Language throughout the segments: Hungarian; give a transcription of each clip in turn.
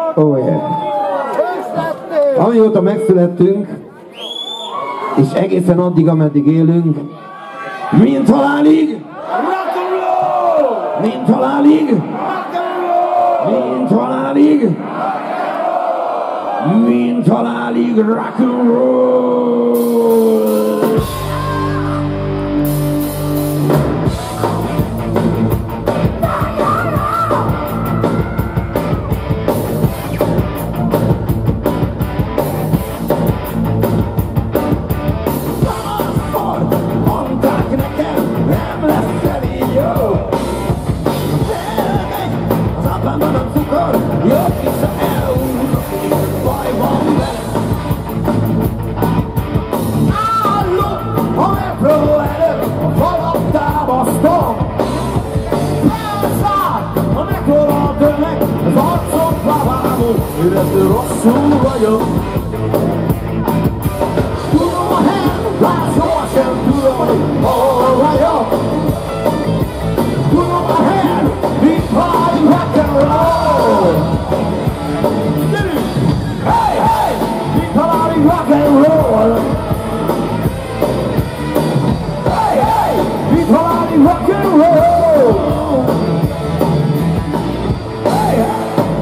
Oh yeah. Amióta megszülettünk, és egészen addig, ameddig élünk, Mindhalálig! Mindhalálig! Mindhalálig! Mindhalálig rock and roll! Érezni rosszul vagyok. Tudom a helyem, bár sohasem tudom, hogy hol vagyok. Tudom a helyem, Mindhalálig rock and roll. Gyerünk! Hey, hey! Mindhalálig rock and roll. Hey, hey! Mindhalálig rock and roll. Hey, hey!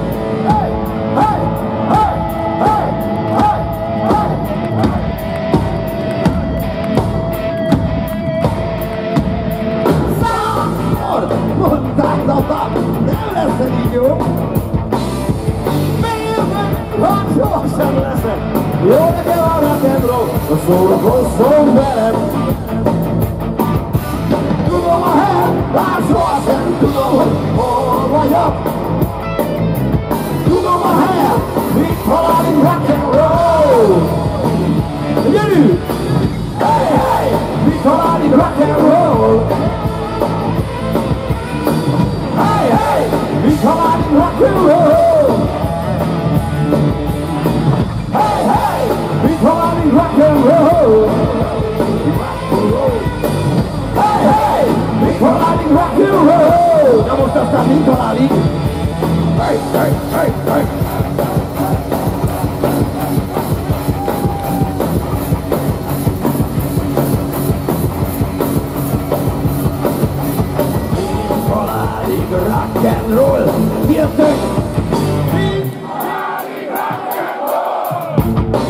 Nem lesz ez így jó. Miért sohasem leszek. Jó nekem a rock and roll, szórakozzon velem. Tudom a helyem, bár sohasem tudom, hogy hol vagyok. Tudom a helyem, Mindhalálig rock and roll. Gyerünk! Hey, hey! Mindhalálig rock and roll. Mindhalálig rock and roll. Hey, hey! Mindhalálig rock and roll. Hey, hey! Mindhalálig rock and roll. Na most aztán Mindhalálig. Hey, hey, hey, hey! Mindhalálig rock and roll. Gyertek! Mindhalálig rock and roll.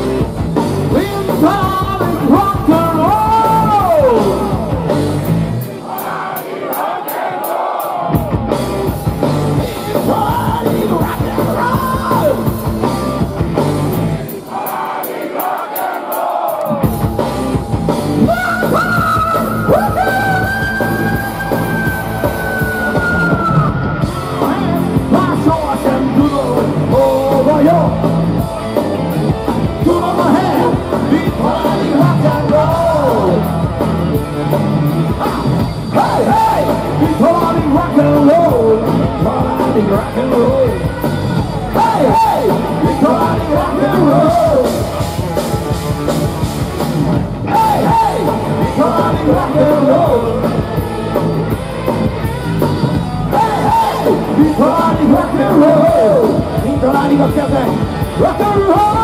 Mindhalálig rock and roll. Mindhalálig rock and roll. Mindhalálig rock and roll. Mindhalálig rock and tudom a helyem, Mindhalálig rock and roll. Hey, hey! Mindhalálig rock and roll. Mindhalálig rock and roll. Hey, hey! Mindhalálig rock and roll. Hey, hey! Mindhalálig rock and roll. Hey, hey! Mindhalálig rock and roll. Mindhalálig a kezek. Rock and roll!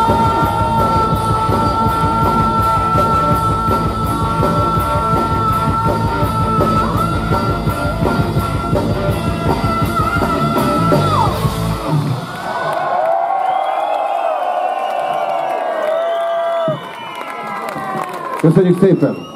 Köszönjük szépen!